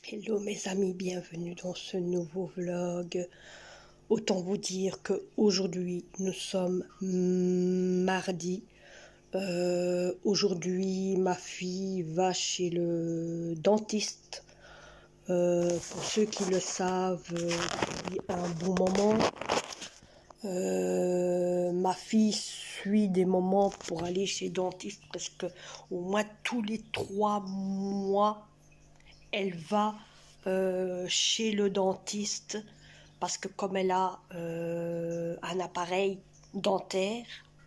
Hello mes amis, bienvenue dans ce nouveau vlog. Autant vous dire que aujourd'hui nous sommes mardi. Aujourd'hui ma fille va chez le dentiste. Pour ceux qui le savent, depuis un bon moment. Ma fille suit des moments pour aller chez le dentiste presque au moins tous les 3 mois. Elle va chez le dentiste parce que comme elle a un appareil dentaire,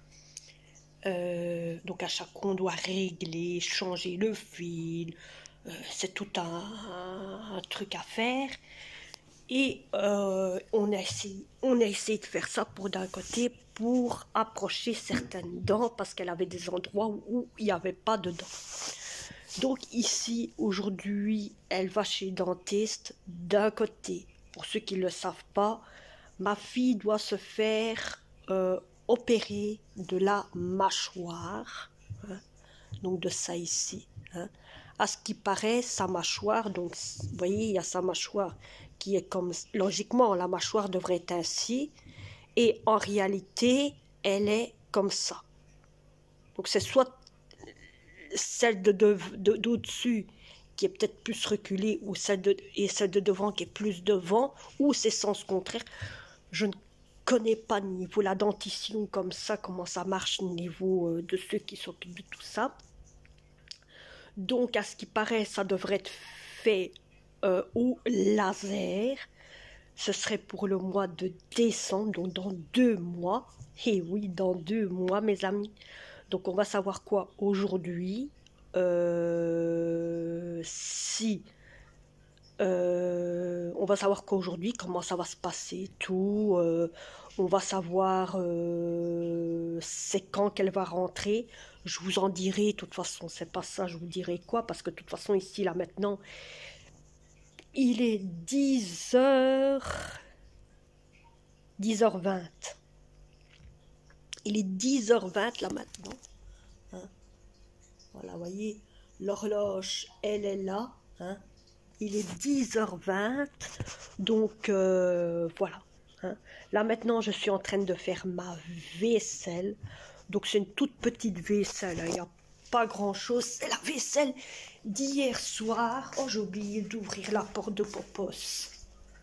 donc à chaque fois on doit régler, changer le fil, c'est tout un truc à faire. Et on a essayé de faire ça pour d'un côté pour approcher certaines dents parce qu'elle avait des endroits où il n'y avait pas de dents. Donc ici, aujourd'hui, elle va chez le dentiste. D'un côté, pour ceux qui ne le savent pas, ma fille doit se faire opérer de la mâchoire, hein, donc de ça ici. Hein. À ce qui paraît, sa mâchoire, donc vous voyez, il y a sa mâchoire qui est comme, logiquement, la mâchoire devrait être ainsi, et en réalité, elle est comme ça. Donc c'est soit celle d'au-dessus qui est peut-être plus reculée ou celle de devant qui est plus devant, ou c'est sens contraire. Je ne connais pas niveau la dentition comme ça, comment ça marche au niveau de ceux qui s'occupent de tout ça. Donc à ce qui paraît, ça devrait être fait au laser. Ce serait pour le mois de décembre, donc dans 2 mois. Et oui, dans 2 mois, mes amis. Donc on va savoir quoi aujourd'hui, on va savoir qu'aujourd'hui comment ça va se passer, tout, on va savoir c'est quand qu'elle va rentrer, je vous en dirai, de toute façon c'est pas ça, je vous dirai quoi, parce que de toute façon ici là maintenant, il est 10h20. Il est 10h20 là maintenant. Hein. Voilà, vous voyez, l'horloge, elle est là. Hein. Il est 10h20. Donc, voilà. Hein. Là maintenant, je suis en train de faire ma vaisselle. Donc, c'est une toute petite vaisselle. Hein. Il n'y a pas grand-chose. C'est la vaisselle d'hier soir. Oh, j'ai oublié d'ouvrir la porte de Popos.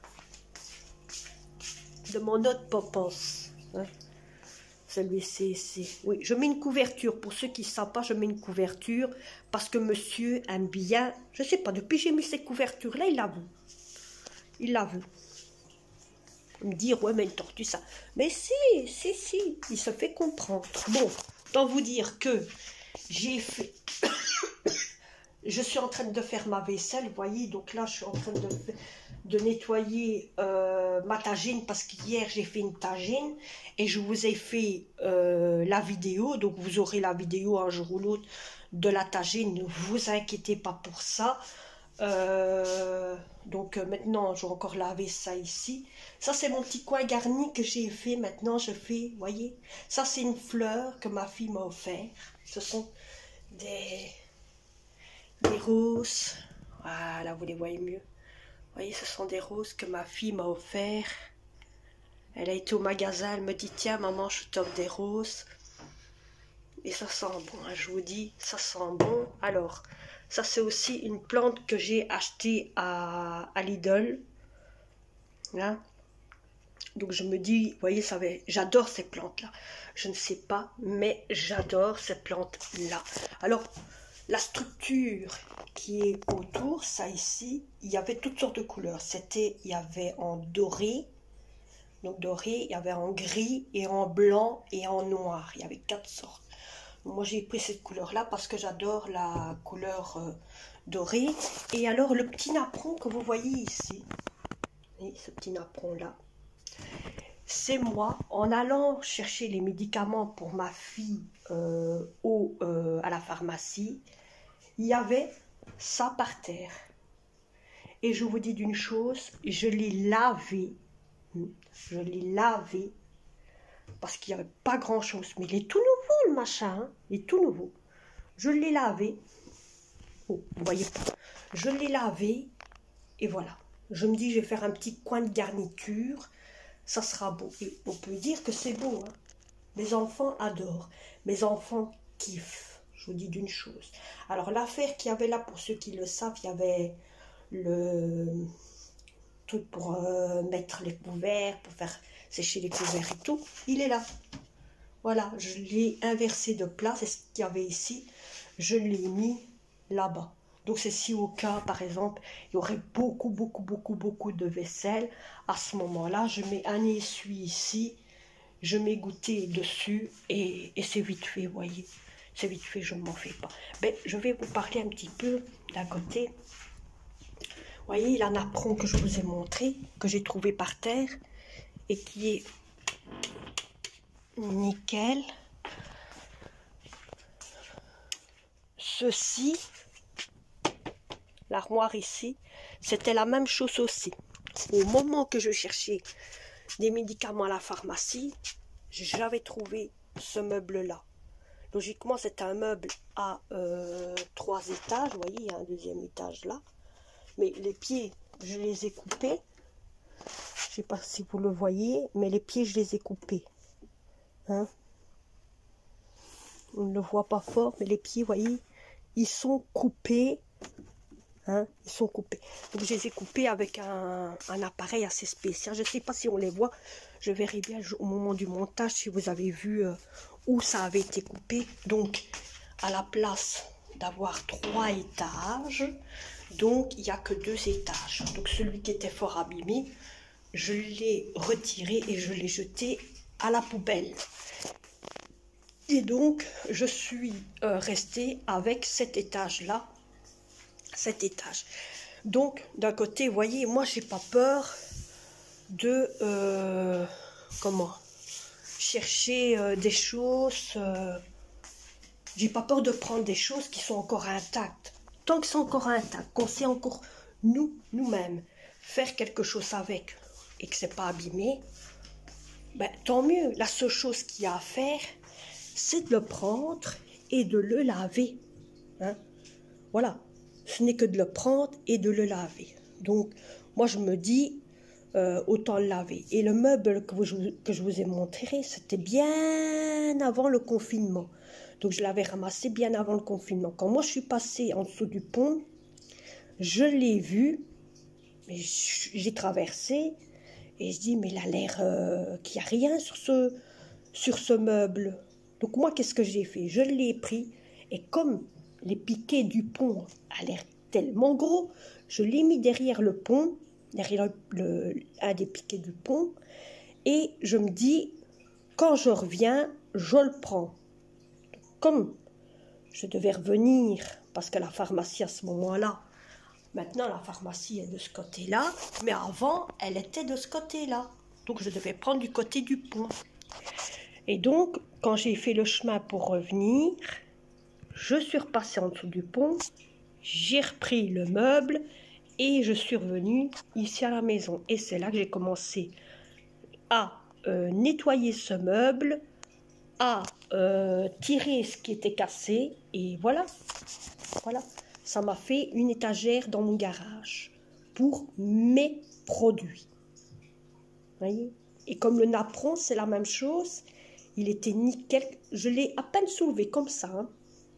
De mon autre Popos. Hein. Celui-ci, oui, je mets une couverture. Pour ceux qui ne savent pas, je mets une couverture parce que monsieur aime bien. Je ne sais pas, depuis que j'ai mis cette couverture-là, il l'avoue. Il l'avoue. Me dire, ouais, mais une tortue, ça. Mais si, il se fait comprendre. Bon, tant vous dire que j'ai fait. Je suis en train de faire ma vaisselle, vous voyez, donc là, je suis en train de nettoyer ma tagine parce qu'hier, j'ai fait une tagine et je vous ai fait la vidéo, donc vous aurez la vidéo un jour ou l'autre de la tagine, ne vous inquiétez pas pour ça. Donc maintenant, je vais encore laver ça ici. Ça, c'est mon petit coin garni que j'ai fait. Maintenant, je fais, vous voyez, ça, c'est une fleur que ma fille m'a offert. Ce sont des roses, voilà, vous les voyez mieux. Vous voyez, ce sont des roses que ma fille m'a offert. Elle a été au magasin, elle me dit, tiens maman, je t'offre des roses. Et ça sent bon, hein, je vous dis, ça sent bon. Alors, ça c'est aussi une plante que j'ai achetée à Lidl. Hein. Donc je me dis, vous voyez, j'adore ces plantes-là. Je ne sais pas, mais j'adore ces plantes-là. Alors, la structure qui est autour, ça ici, il y avait toutes sortes de couleurs. Il y avait en doré, donc doré, il y avait en gris et en blanc et en noir. Il y avait 4 sortes. Donc, moi, j'ai pris cette couleur-là parce que j'adore la couleur dorée. Et alors, le petit napperon que vous voyez ici, et ce petit napperon-là, c'est moi, en allant chercher les médicaments pour ma fille à la pharmacie, il y avait ça par terre. Et je vous dis d'une chose, je l'ai lavé. Je l'ai lavé parce qu'il n'y avait pas grand chose. Mais il est tout nouveau le machin. Hein, il est tout nouveau. Je l'ai lavé. Oh, vous voyez pas. Je l'ai lavé Et voilà. Je me dis, je vais faire un petit coin de garniture. Ça sera beau. Et on peut dire que c'est beau. Hein. Mes enfants adorent. Mes enfants kiffent. Je vous dis d'une chose. Alors, l'affaire qu'il y avait là, pour ceux qui le savent, il y avait le truc pour mettre les couverts, pour faire sécher les couverts et tout. Il est là. Voilà, je l'ai inversé de place. C'est ce qu'il y avait ici. Je l'ai mis là-bas. Donc, c'est si au cas, par exemple, il y aurait beaucoup de vaisselle. À ce moment-là, je mets un essuie ici. Je mets goûter dessus et c'est vite fait, vous voyez. C'est vite fait, je ne m'en fais pas. Mais je vais vous parler un petit peu d'un côté. Vous voyez, la napperon que je vous ai montré, que j'ai trouvé par terre et qui est nickel. Ceci, l'armoire ici, c'était la même chose aussi. Au moment que je cherchais des médicaments à la pharmacie, j'avais trouvé ce meuble-là. Logiquement, c'est un meuble à 3 étages. Vous voyez, il y a un deuxième étage là. Mais les pieds, je les ai coupés. Je ne sais pas si vous le voyez, mais les pieds, je les ai coupés. Hein? On ne le voit pas fort, mais les pieds, vous voyez, ils sont coupés. Hein? Ils sont coupés. Donc, je les ai coupés avec un appareil assez spécial. Je ne sais pas si on les voit. Je verrai bien au moment du montage si vous avez vu où ça avait été coupé. Donc, à la place d'avoir 3 étages, donc il n'y a que 2 étages. Donc, celui qui était fort abîmé, je l'ai retiré et je l'ai jeté à la poubelle. Et donc, je suis restée avec cet étage-là. Cet étage. Donc, d'un côté, vous voyez, moi, j'ai pas peur de chercher des choses. J'ai pas peur de prendre des choses qui sont encore intactes. Tant que c'est encore intact, qu'on sait encore nous-mêmes faire quelque chose avec et que c'est pas abîmé, ben, tant mieux. La seule chose qu'il y a à faire, c'est de le prendre et de le laver. Hein? Voilà. Ce n'est que de le prendre et de le laver. Donc, moi, je me dis, autant le laver. Et le meuble que je vous ai montré, c'était bien avant le confinement. Donc, je l'avais ramassé bien avant le confinement. Quand moi, je suis passée en dessous du pont, je l'ai vu, j'ai traversé, et je dis, mais il a l'air qu'il n'y a rien sur ce meuble. Donc, moi, qu'est-ce que j'ai fait? Je l'ai pris, et comme les piquets du pont a l'air tellement gros, je l'ai mis derrière le pont, derrière un des piquets du pont, et je me dis, quand je reviens, je le prends. Comme je devais revenir, parce que la pharmacie à ce moment-là, maintenant la pharmacie est de ce côté-là, mais avant, elle était de ce côté-là. Donc je devais prendre du côté du pont. Et donc, quand j'ai fait le chemin pour revenir, je suis repassée en dessous du pont, j'ai repris le meuble et je suis revenue ici à la maison. Et c'est là que j'ai commencé à nettoyer ce meuble, à tirer ce qui était cassé et voilà. Voilà, ça m'a fait une étagère dans mon garage pour mes produits. Voyez? Et comme le napperon, c'est la même chose, il était nickel. Je l'ai à peine soulevé comme ça. Hein.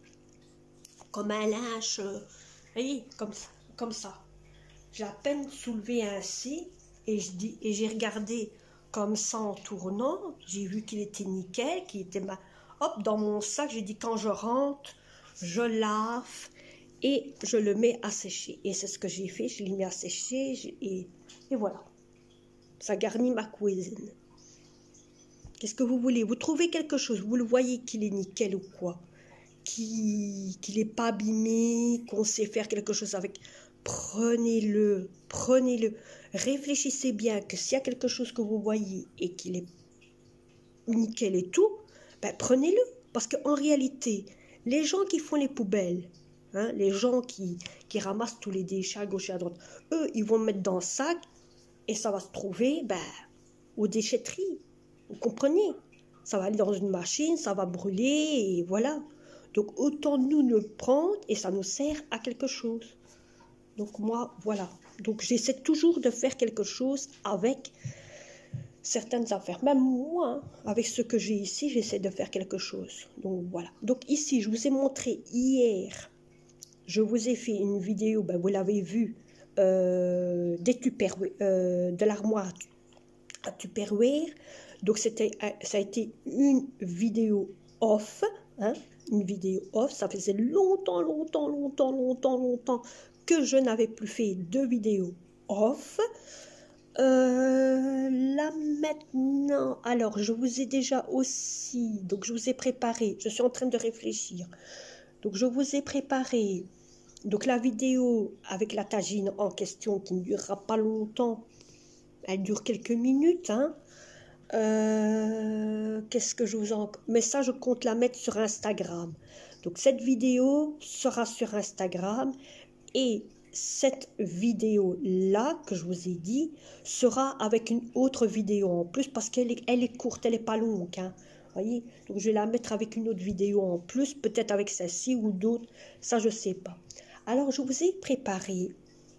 Comme un linge, voyez, comme ça. J'ai à peine soulevé ainsi et j'ai regardé comme ça en tournant. J'ai vu qu'il était nickel, qu'il était hop dans mon sac. J'ai dit quand je rentre, je lave et je le mets à sécher. Et c'est ce que j'ai fait. Je l'ai mis à sécher et voilà. Ça garnit ma cuisine. Qu'est-ce que vous voulez? Vous trouvez quelque chose, vous le voyez qu'il est nickel ou quoi? Qu'il n'est pas abîmé, qu'on sait faire quelque chose avec, prenez-le, prenez-le. Réfléchissez bien que s'il y a quelque chose que vous voyez et qu'il est nickel et tout, ben prenez-le. Parce qu'en réalité, les gens qui font les poubelles, hein, les gens qui ramassent tous les déchets à gauche et à droite, eux, ils vont le mettre dans le sac et ça va se trouver aux déchetteries. Vous comprenez? Ça va aller dans une machine, ça va brûler et voilà. Donc, autant nous le prendre et ça nous sert à quelque chose. Donc, moi, voilà. Donc j'essaie toujours de faire quelque chose avec certaines affaires. Même moi, hein, avec ce que j'ai ici, j'essaie de faire quelque chose. Donc voilà. Donc ici, je vous ai montré hier, je vous ai fait une vidéo, ben, vous l'avez vu, de l'armoire à Tupperware. Donc ça a été une vidéo off, hein, une vidéo off. Ça faisait longtemps que je n'avais plus fait de vidéo off. Là maintenant, alors je vous ai déjà aussi, donc je vous ai préparé, je suis en train de réfléchir, donc je vous ai préparé donc la vidéo avec la tagine en question qui ne durera pas longtemps, elle dure quelques minutes, hein. Qu'est-ce que je vous en... Mais ça, je compte la mettre sur Instagram. Donc cette vidéo sera sur Instagram et cette vidéo-là que je vous ai dit sera avec une autre vidéo en plus parce qu'elle est courte, elle n'est pas longue, hein. Voyez, donc je vais la mettre avec une autre vidéo en plus, peut-être avec celle-ci ou d'autres, ça je sais pas. Alors je vous ai préparé,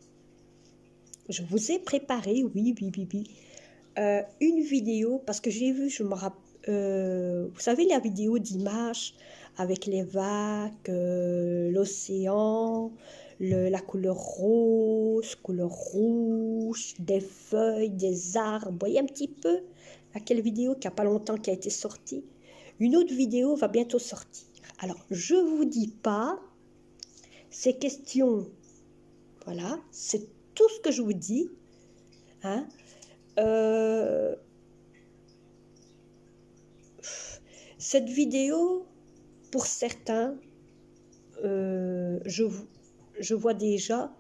oui, une vidéo parce que j'ai vu, je me rappelle, vous savez la vidéo d'images avec les vagues, l'océan, la couleur rose, couleur rouge, des feuilles, des arbres. Vous voyez un petit peu laquelle vidéo qui a pas longtemps qui a été sortie. Une autre vidéo va bientôt sortir. Alors, je vous dis pas ces questions. Voilà, c'est tout ce que je vous dis. Hein. Cette vidéo, pour certains, je vois déjà,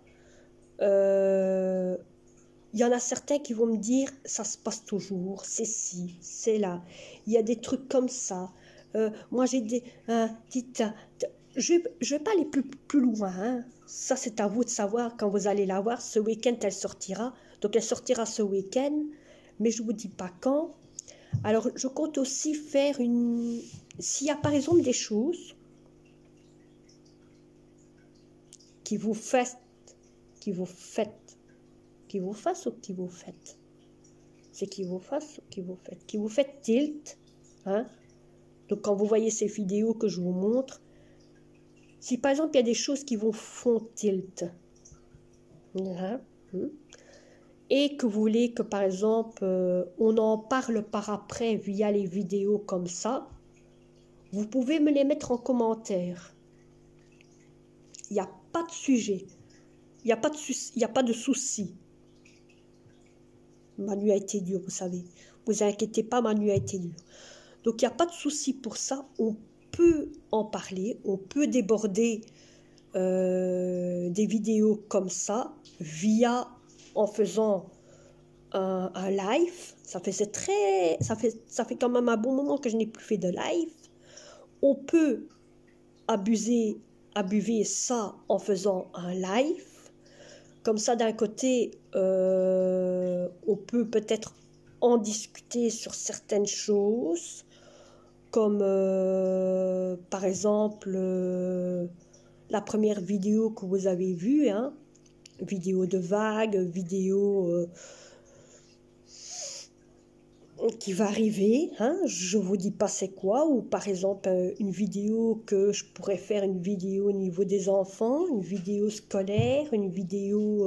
il y en a certains qui vont me dire, ça se passe toujours, c'est ci, c'est là, il y a des trucs comme ça. Moi j'ai des... je vais pas aller plus loin, hein. Ça c'est à vous de savoir quand vous allez la voir. Ce week-end elle sortira, donc elle sortira ce week-end, mais je vous dis pas quand. Alors je compte aussi faire une... S'il y a par exemple des choses qui vous faites, c'est qui vous faites, qui vous fait tilt, hein. Donc quand vous voyez ces vidéos que je vous montre, si par exemple il y a des choses qui vous font tilt, hein, et que vous voulez que par exemple on en parle par après via les vidéos comme ça, vous pouvez me les mettre en commentaire. Il n'y a pas de sujet. Il n'y a pas de souci. Ma nuit a été dure, vous savez. Vous inquiétez pas, ma nuit a été dure. Donc, il n'y a pas de souci pour ça. On peut en parler. On peut déborder des vidéos comme ça en faisant un live. Ça fait quand même un bon moment que je n'ai plus fait de live. On peut abuser ça en faisant un live. Comme ça, d'un côté, on peut peut-être en discuter sur certaines choses, comme par exemple la première vidéo que vous avez vue, hein, vidéo de vagues, vidéo qui va arriver, hein, je vous dis pas c'est quoi, ou par exemple une vidéo que je pourrais faire, une vidéo au niveau des enfants, une vidéo scolaire, une vidéo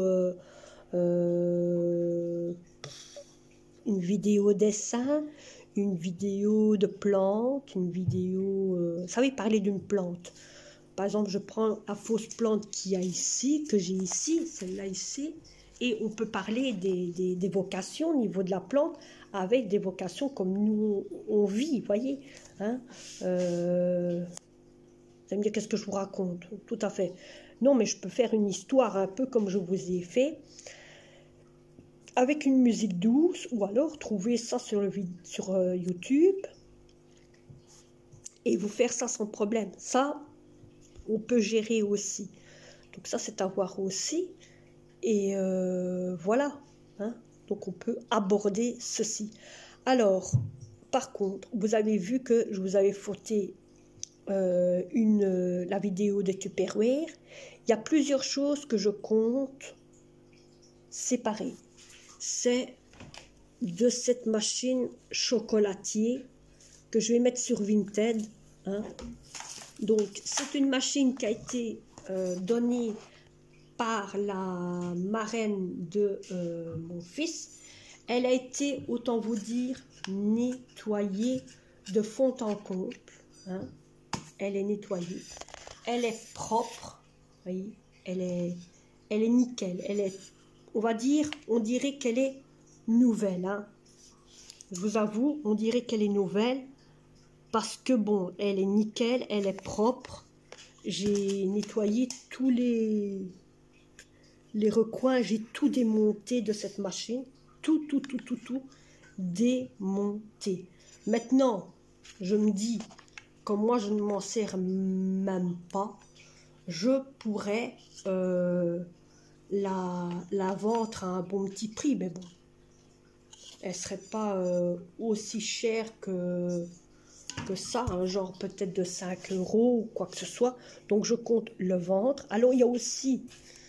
dessin, une vidéo de plantes, une vidéo, vous savez, parler d'une plante. Par exemple, je prends la fausse plante qu'il y a ici, que j'ai ici, celle-là ici, et on peut parler des vocations au niveau de la plante, avec des vocations comme nous, on vit, vous voyez. Hein, vous allez me dire, qu'est-ce que je vous raconte? Tout à fait. Non, mais je peux faire une histoire un peu comme je vous ai fait, avec une musique douce, ou alors trouver ça sur YouTube, et vous faire ça sans problème. Ça, on peut gérer aussi. Donc ça, c'est à voir aussi. Et voilà, hein. Donc on peut aborder ceci. Alors, par contre, vous avez vu que je vous avais photé la vidéo de Tupperware. Il y a plusieurs choses que je compte séparé. C'est de cette machine chocolatier que je vais mettre sur Vinted. Hein. Donc, c'est une machine qui a été donnée par la marraine de mon fils. Elle a été, autant vous dire, nettoyée de fond en comble. Hein. Elle est nettoyée. Elle est propre. Vous voyez, elle est nickel. Elle est, on dirait qu'elle est nouvelle. Hein. Je vous avoue, on dirait qu'elle est nouvelle. Parce que bon, elle est nickel, elle est propre. J'ai nettoyé tous les recoins, j'ai tout démonté de cette machine. Tout démonté. Maintenant, je me dis, comme moi je ne m'en sers même pas, je pourrais la vendre à un bon petit prix. Mais bon, elle ne serait pas aussi chère que ça, hein, genre peut-être de 5 € ou quoi que ce soit. Donc je compte le vendre. Alors il y a aussi,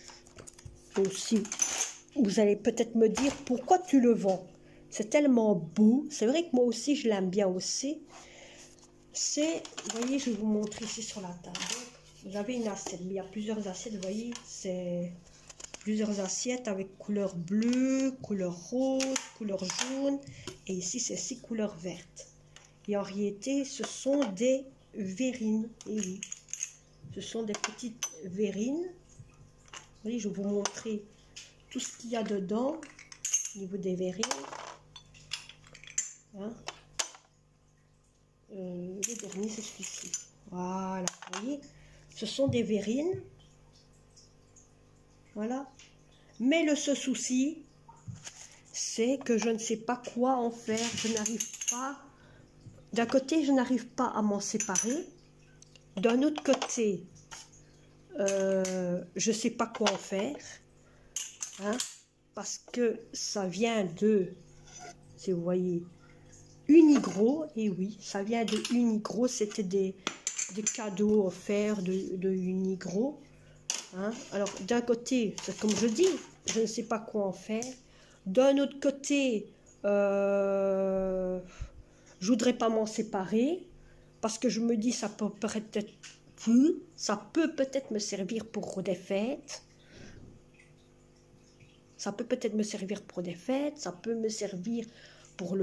vous allez peut-être me dire, pourquoi tu le vends? C'est tellement beau. C'est vrai que moi aussi je l'aime bien aussi. C'est, vous voyez, je vais vous montrer ici sur la table. J'avais une assiette, mais il y a plusieurs assiettes, vous voyez, c'est plusieurs assiettes avec couleur bleue, couleur rose, couleur jaune. Et ici c'est 6 couleurs vertes. Et en réalité, ce sont des verrines. Et oui, ce sont des petites verrines. Vous voyez, je vais vous montrer tout ce qu'il y a dedans au niveau des verrines. Hein. Le dernier, c'est celui-ci. Voilà, vous voyez, ce sont des verrines. Voilà. Mais le seul souci, c'est que je ne sais pas quoi en faire. Je n'arrive pas... D'un côté, je n'arrive pas à m'en séparer. D'un autre côté, je ne sais pas quoi en faire. Hein, parce que ça vient de, si vous voyez, Unigros. Et oui, ça vient de Unigros. C'était des cadeaux offerts de Unigros. Hein. Alors, d'un côté, c'est comme je dis, je ne sais pas quoi en faire. D'un autre côté, je voudrais pas m'en séparer parce que je me dis ça peut peut-être me servir pour des fêtes. Ça peut peut-être me servir pour des fêtes. Ça peut me servir pour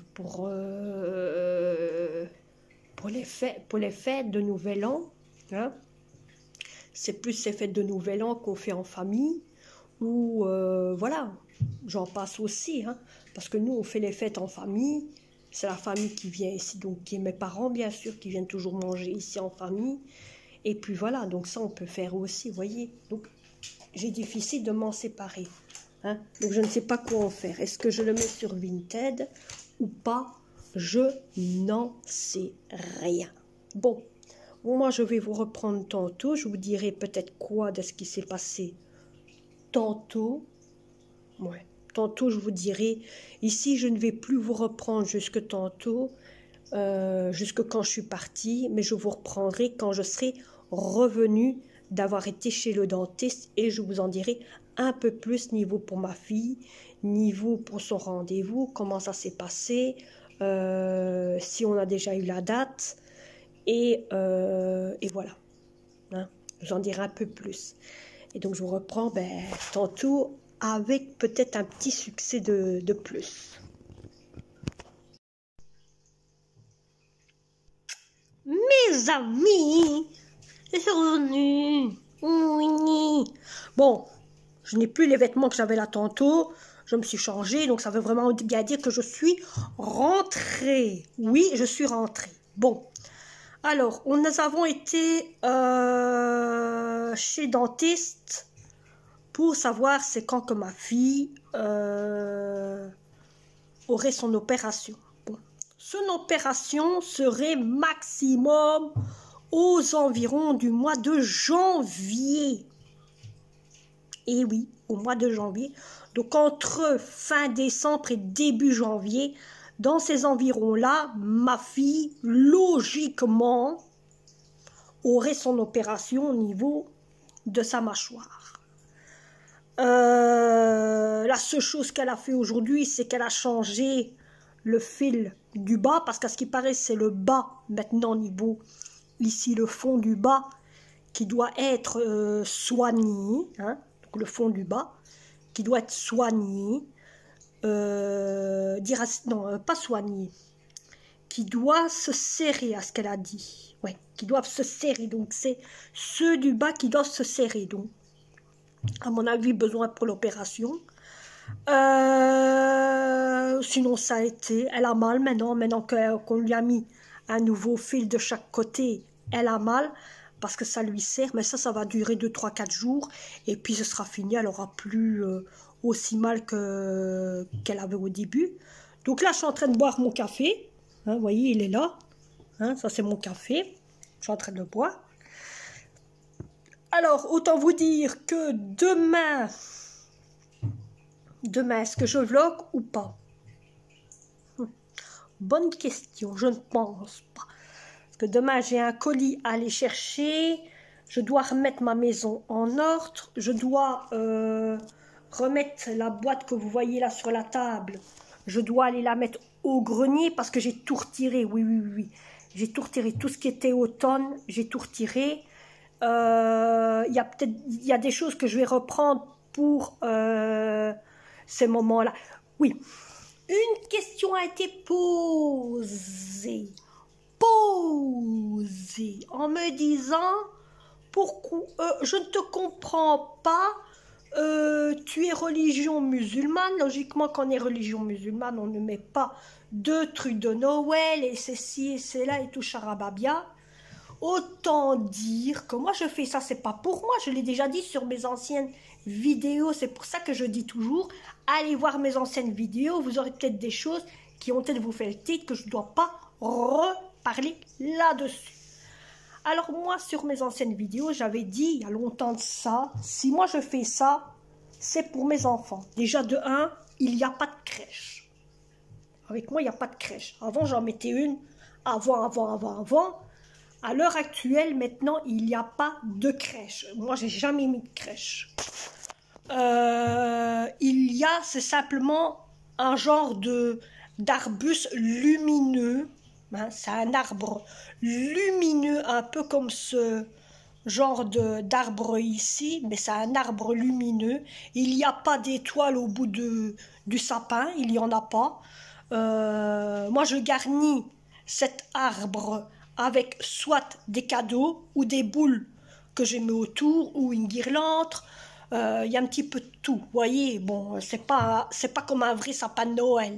les fêtes de Nouvel An. Hein. C'est plus ces fêtes de Nouvel An qu'on fait en famille. Ou voilà, j'en passe aussi. Hein, parce que nous, on fait les fêtes en famille. C'est la famille qui vient ici, donc qui est mes parents bien sûr, qui viennent toujours manger ici en famille. Et puis voilà, donc ça on peut faire aussi, vous voyez. Donc j'ai difficile de m'en séparer. Hein. Donc je ne sais pas quoi en faire. Est-ce que je le mets sur Vinted ou pas? Je n'en sais rien. Bon, moi je vais vous reprendre tantôt. Je vous dirai peut-être quoi de ce qui s'est passé tantôt. Ouais. Tantôt, je vous dirai, ici, je ne vais plus vous reprendre jusque tantôt, jusque quand je suis partie, mais je vous reprendrai quand je serai revenue d'avoir été chez le dentiste et je vous en dirai un peu plus niveau pour ma fille, niveau pour son rendez-vous, comment ça s'est passé, si on a déjà eu la date, et voilà. Hein, je vous en dirai un peu plus. Et donc, je vous reprends tantôt, avec peut-être un petit succès de plus. Mes amis, je suis revenue. Oui. Bon, je n'ai plus les vêtements que j'avais là tantôt. Je me suis changée, donc ça veut vraiment bien dire que je suis rentrée. Oui, je suis rentrée. Bon, alors, nous avons été chez dentiste pour savoir c'est quand que ma fille aurait son opération. Bon. Son opération serait maximum aux environs du mois de janvier. Et oui, au mois de janvier. Donc entre fin décembre et début janvier, dans ces environs-là, ma fille, logiquement, aurait son opération au niveau de sa mâchoire. La seule chose qu'elle a fait aujourd'hui, c'est qu'elle a changé le fil du bas, parce qu'à ce qui paraît, c'est le bas maintenant niveau, ici le fond du bas, qui doit être soigné, hein, donc le fond du bas, qui doit être soigné, non, pas soigné, qui doit se serrer à ce qu'elle a dit, ouais, qui doivent se serrer, donc c'est ceux du bas qui doivent se serrer, donc à mon avis besoin pour l'opération. Sinon ça a été, elle a mal maintenant qu'on lui a mis un nouveau fil de chaque côté, elle a mal parce que ça lui sert, mais ça va durer 2, 3, 4 jours et puis ce sera fini, elle aura plus aussi mal qu'elle avait au début. Donc là je suis en train de boire mon café, hein, vous voyez il est là, hein, ça c'est mon café, je suis en train de le boire. Alors autant vous dire que demain, est-ce que je vlog ou pas? Bonne question, je ne pense pas. Parce que demain, j'ai un colis à aller chercher. Je dois remettre ma maison en ordre. Je dois remettre la boîte que vous voyez là sur la table. Je dois aller la mettre au grenier parce que j'ai tout retiré. Oui, oui, oui. J'ai tout retiré. Tout ce qui était automne, j'ai tout retiré. Il y a des choses que je vais reprendre pour ces moments-là. Oui. Une question a été posée en me disant pourquoi je ne te comprends pas, tu es religion musulmane, logiquement quand on est religion musulmane on ne met pas de trucs de Noël et c'est ci et c'est là et tout charababia. Autant dire que moi je fais ça, c'est pas pour moi, je l'ai déjà dit sur mes anciennes vidéos, c'est pour ça que je dis toujours, allez voir mes anciennes vidéos, vous aurez peut-être des choses qui ont peut-être vous fait le titre que je ne dois pas reparler là-dessus. Alors moi sur mes anciennes vidéos, j'avais dit il y a longtemps de ça, si moi je fais ça, c'est pour mes enfants. Déjà de 1, il n'y a pas de crèche. Avec moi il n'y a pas de crèche. Avant j'en mettais une, avant. À l'heure actuelle, maintenant, il n'y a pas de crèche. Moi, j'ai jamais mis de crèche. C'est simplement un genre d'arbuste lumineux. Hein, c'est un arbre lumineux, un peu comme ce genre d'arbre ici, mais c'est un arbre lumineux. Il n'y a pas d'étoile au bout du sapin, il n'y en a pas. Moi, je garnis cet arbre avec soit des cadeaux ou des boules que je mets autour ou une guirlande. Il y a un petit peu de tout, vous voyez. Bon, c'est pas comme un vrai sapin de Noël.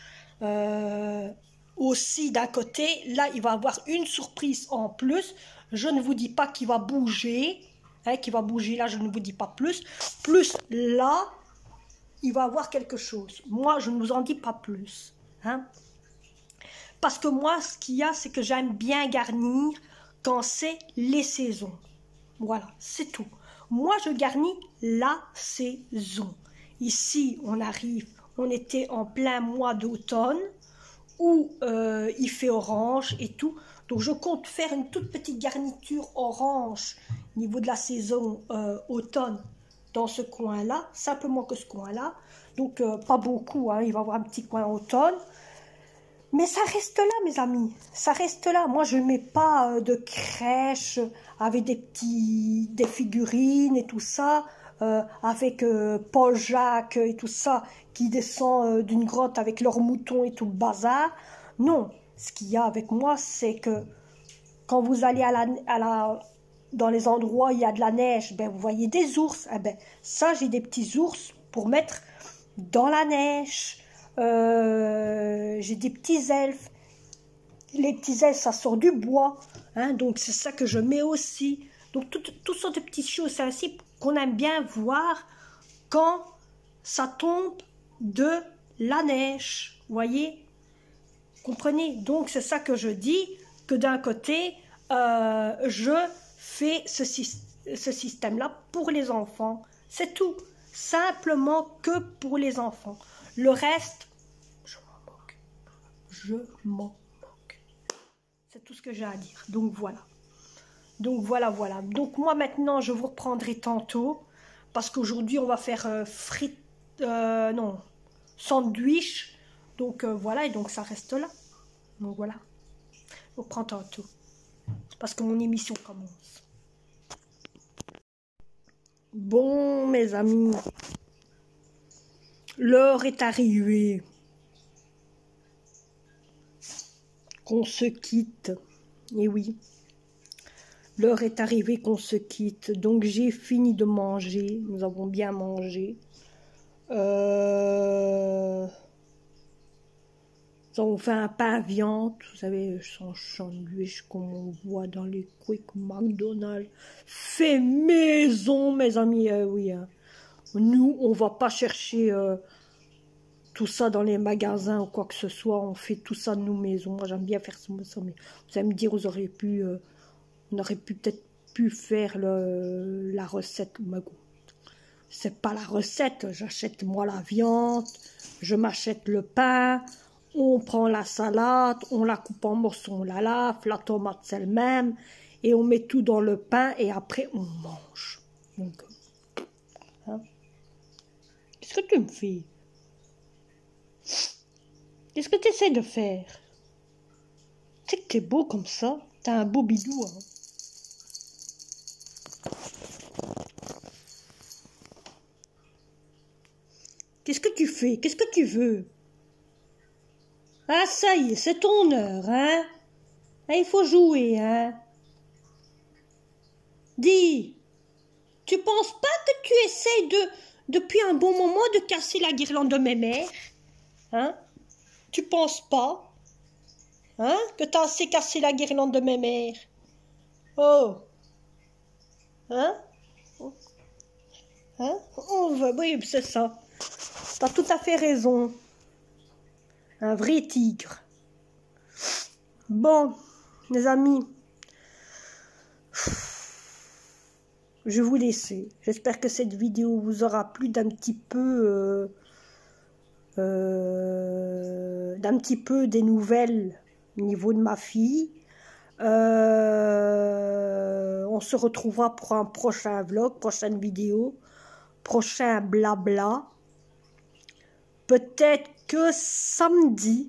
Hein. Aussi, d'un côté, là, il va y avoir une surprise en plus. Je ne vous dis pas qu'il va bouger. Hein, qu'il va bouger là, je ne vous dis pas plus. Plus là, il va y avoir quelque chose. Moi, je ne vous en dis pas plus. Hein. Parce que moi, ce qu'il y a, c'est que j'aime bien garnir quand c'est les saisons. Voilà, c'est tout. Moi, je garnis la saison. Ici, on était en plein mois d'automne, où il fait orange et tout. Donc, je compte faire une toute petite garniture orange au niveau de la saison automne dans ce coin-là, simplement que ce coin-là. Donc, pas beaucoup, hein, il va y avoir un petit coin automne. Mais ça reste là, mes amis, ça reste là. Moi, je ne mets pas de crèche avec des figurines et tout ça, avec Paul Jacques et tout ça, qui descend d'une grotte avec leurs moutons et tout le bazar. Non, ce qu'il y a avec moi, c'est que quand vous allez dans les endroits où il y a de la neige, ben, vous voyez des ours. Eh ben, ça, j'ai des petits ours pour mettre dans la neige. J'ai des petits elfes. Les petits elfes, ça sort du bois, hein, donc c'est ça que je mets aussi. Donc toutes sortes de petites choses, c'est ainsi qu'on aime bien voir quand ça tombe de la neige, vous voyez, comprenez. Donc c'est ça que je dis, que d'un côté je fais ce système-là pour les enfants, c'est tout, simplement que pour les enfants. Le reste, je m'en moque. Je m'en moque. C'est tout ce que j'ai à dire. Donc voilà. Donc voilà. Donc moi maintenant, je vous reprendrai tantôt parce qu'aujourd'hui on va faire frites, non, sandwich. Donc voilà, et donc ça reste là. Donc voilà, on prend tantôt, parce que mon émission commence. Bon, mes amis, l'heure est arrivée qu'on se quitte. Et oui, l'heure est arrivée qu'on se quitte. Donc j'ai fini de manger, nous avons bien mangé. Nous avons fait un pain viande, vous savez, sans sandwich comme on voit dans les quick McDonald's. Fait maison, mes amis, oui. Hein. Nous, on va pas chercher tout ça dans les magasins ou quoi que ce soit. On fait tout ça de nos maisons. Moi, j'aime bien faire ça. Mais vous allez me dire, on aurait pu peut-être pu faire la recette. C'est pas la recette. J'achète moi la viande, je m'achète le pain. On prend la salade, on la coupe en morceaux, on la lave, la tomate c'est le même, et on met tout dans le pain et après on mange. Donc, hein? Qu'est-ce que tu me fais? Qu'est-ce que tu essaies de faire? Tu sais que t'es beau comme ça, t'as un beau bidou. Hein? Qu'est-ce que tu fais? Qu'est-ce que tu veux? Ah, ça y est, c'est ton heure, hein? Ah, il faut jouer, hein? Dis, tu penses pas que tu essayes depuis un bon moment, de casser la guirlande de mes mères? Hein? Tu penses pas? Hein? Que t'as assez cassé la guirlande de mes mères? Oh! Hein? Hein? Oh, oui, c'est ça. T'as tout à fait raison. Un vrai tigre. Bon, les amis, je vais vous laisser. J'espère que cette vidéo vous aura plu d'un petit peu, des nouvelles au niveau de ma fille. On se retrouvera pour un prochain vlog, prochaine vidéo, prochain blabla. Peut-être que samedi,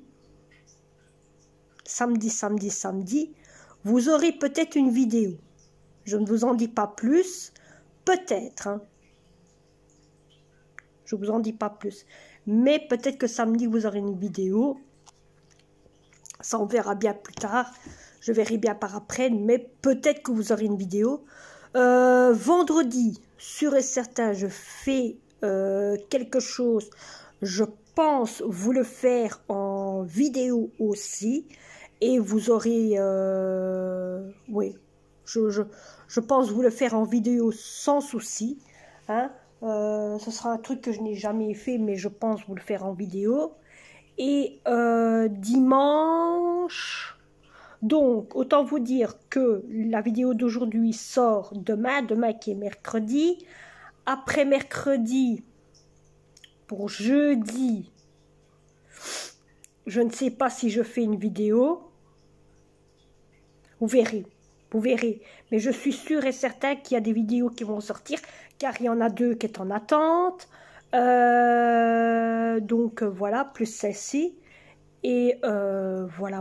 vous aurez peut-être une vidéo. Je ne vous en dis pas plus. Peut-être. Hein. Je ne vous en dis pas plus. Mais peut-être que samedi, vous aurez une vidéo. Ça, on verra bien plus tard. Je verrai bien par après. Mais peut-être que vous aurez une vidéo. Vendredi, sûr et certain, je fais quelque chose. Je pense vous le faire en vidéo aussi. Et vous aurez... oui, je pense vous le faire en vidéo sans souci. Hein. Ce sera un truc que je n'ai jamais fait, mais je pense vous le faire en vidéo. Et dimanche... Donc, autant vous dire que la vidéo d'aujourd'hui sort demain qui est mercredi. Après mercredi, pour jeudi, je ne sais pas si je fais une vidéo. Vous verrez. Vous verrez. Mais je suis sûre et certain qu'il y a des vidéos qui vont sortir, car il y en a 2 qui sont en attente. Donc voilà, plus celle-ci. Et voilà.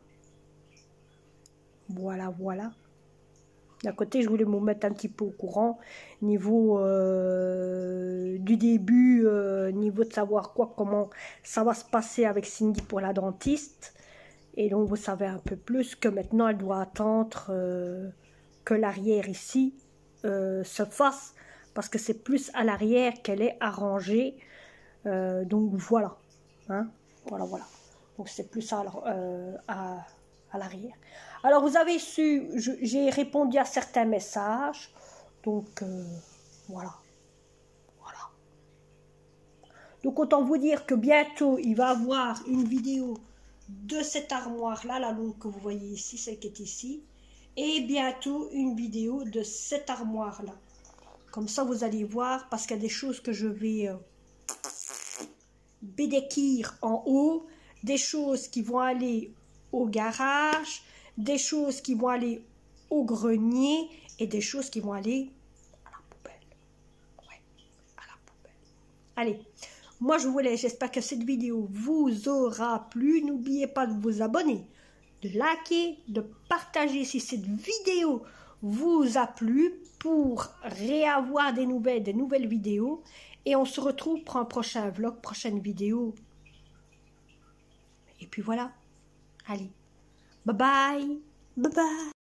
Voilà. D'un côté, je voulais me mettre un petit peu au courant, niveau du début, niveau de savoir comment ça va se passer avec Cindy pour la dentiste. Et donc, vous savez un peu plus que maintenant, elle doit attendre que l'arrière ici se fasse, parce que c'est plus à l'arrière qu'elle est arrangée. Donc, voilà. Hein, voilà. Donc, c'est plus à l'arrière. Alors, vous avez su, j'ai répondu à certains messages. Donc, voilà. Donc, autant vous dire que bientôt, il va y avoir une vidéo de cette armoire-là, la longue que vous voyez ici, celle qui est ici. Et bientôt, une vidéo de cette armoire-là. Comme ça, vous allez voir, parce qu'il y a des choses que je vais bédéquire en haut, des choses qui vont aller au garage, des choses qui vont aller au grenier et des choses qui vont aller à la poubelle. Ouais. Allez, moi je vous laisse, j'espère que cette vidéo vous aura plu. N'oubliez pas de vous abonner, de liker, de partager si cette vidéo vous a plu pour réavoir des nouvelles vidéos. Et on se retrouve pour un prochain vlog, prochaine vidéo. Et puis voilà. Allez. Bye bye. Bye bye.